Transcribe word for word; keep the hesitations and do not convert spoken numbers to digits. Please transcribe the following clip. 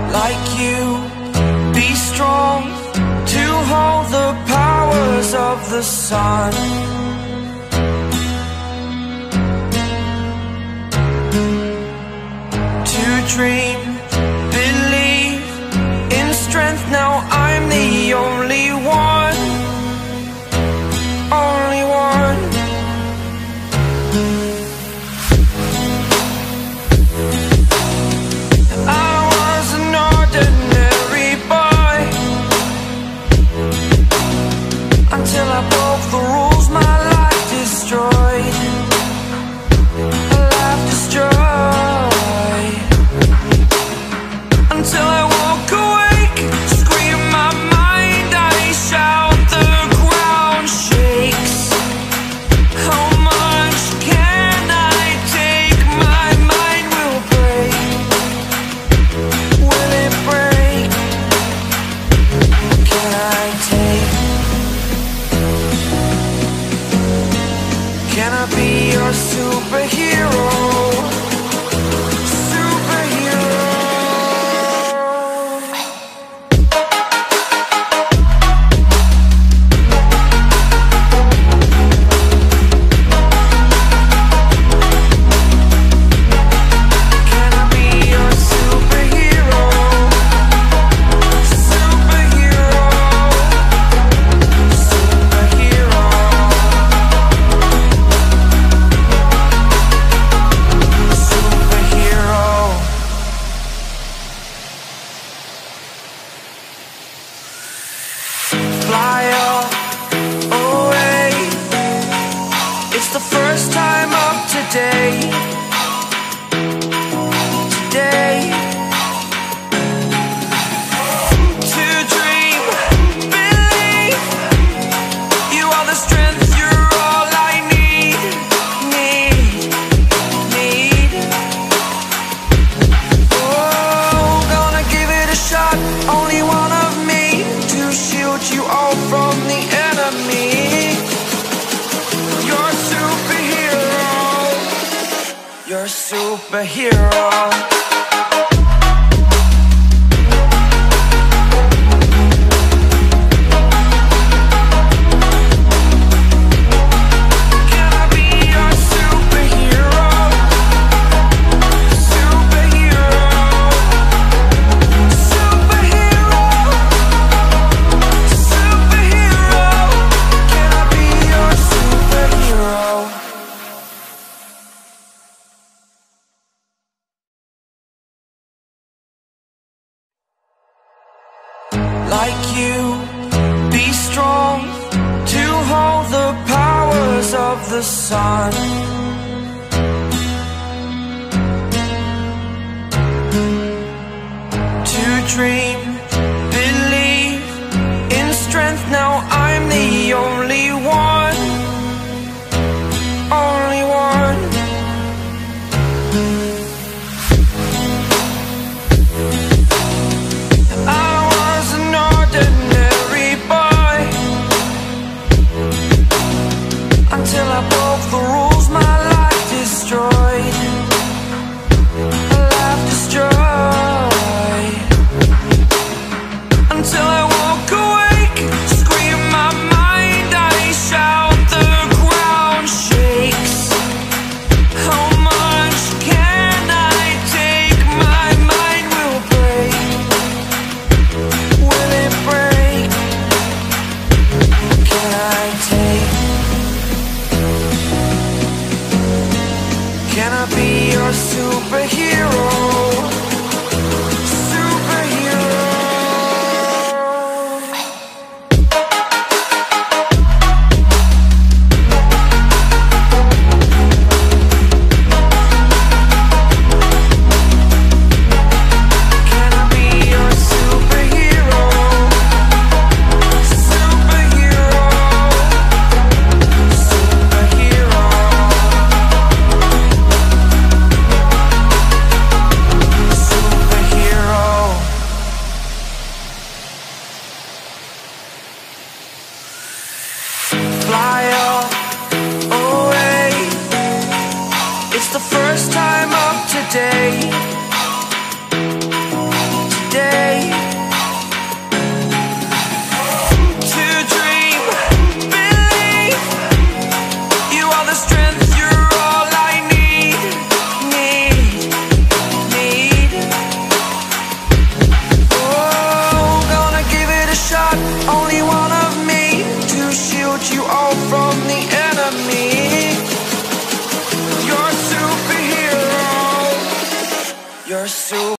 like you. Be strong to hold the powers of the sun. To dream, believe in strength. Now I'm the only one, only one. I was an ordinary boy until I broke the rules, my life destroyed, a life destroyed. Until I woke awake, scream my mind, I shout, the ground shakes. How much can I take? My mind will break. Will it break? Can I take? Can I be your superhero? Fly away. It's the first time of today. Today. To dream, believe. You are the strength, you're all I need. Need, need. Oh, gonna give it a shot. Only one of me to shield you all from the enemy. You're a superhero. You're a superhero. Can I be your superhero? Superhero. Superhero. Superhero. Can I be your superhero? Like you, be strong to hold the powers of the sun. To dream, believe in strength. Now I'm the only one, only one. I was an ordinary boy until I broke the rules, my life destroyed, a life destroyed. you all from the enemy. You're a superhero. You're a super